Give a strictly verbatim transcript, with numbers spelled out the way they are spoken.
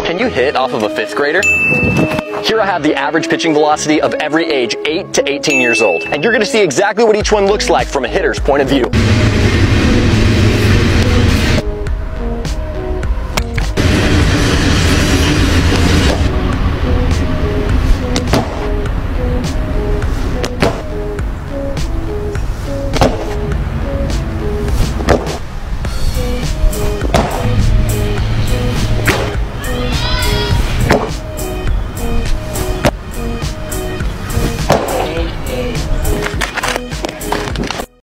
Can you hit off of a fifth grader? Here I have the average pitching velocity of every age eight to eighteen years old, and you're going to see exactly what each one looks like from a hitter's point of view.